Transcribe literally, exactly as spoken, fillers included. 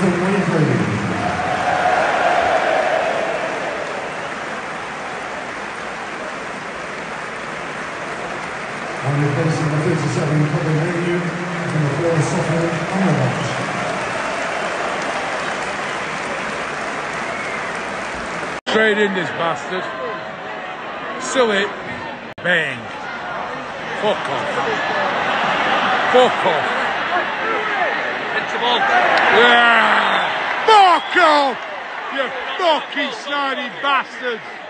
Mister Winfrey. And replacing the thirty-seven Kobe Mayu from the floor, Sofia Amrabat. Straight in this bastard. Still it. Bang. Fuck off. Fuck off. Yeah. Fuck off! You fucking snidey bastards!